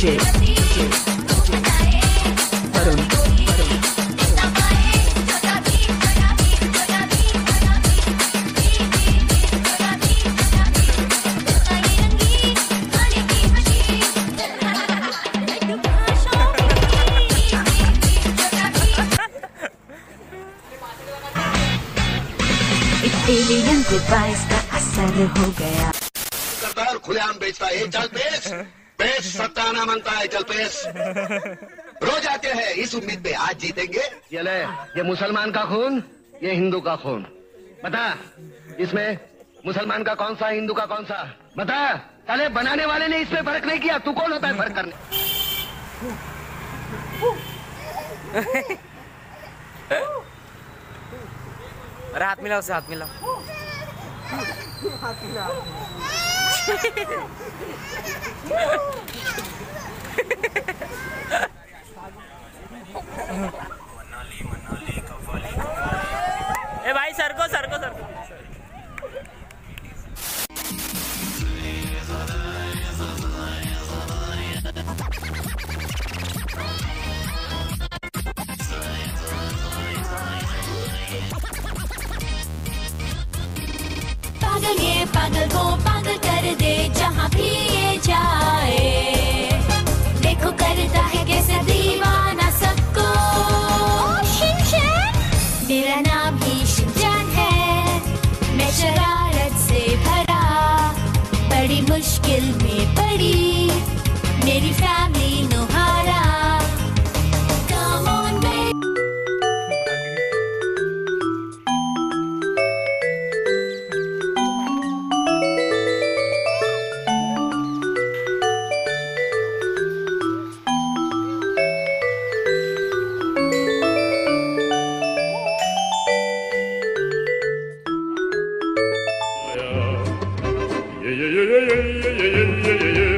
Alien device का असर हो गया। करता है और खुलेआम बेचता है। चल पेश पेश सत्ताना मांगता है। चल पेश रोज आते हैं इस उम्मीद पे आज जीतेंगे। ये ले, ये मुसलमान का खून, ये हिंदू का खून। बता इसमें मुसलमान का कौन सा, हिंदू का कौन सा? बता। अरे बनाने वाले ने इसमें फर्क नहीं किया, तू कौन होता है फर्क करने? अरे हाथ मिलाओ उसे, हाथ मिलाओ। हाथ मिलाओ। ए भाई सर को सर को सर को। पागल ये पागल वो पागल कर दे जहाँ भी ये जाए। देखो करता है कैसे दीवाना सबको। मेरा नाम ही शिनचैन है, मैं शरारत से भरा, बड़ी मुश्किल में पड़ी मेरी family Nohara. Come on baby। Yeah, yeah, yeah, yeah, yeah, yeah, yeah, yeah, yeah.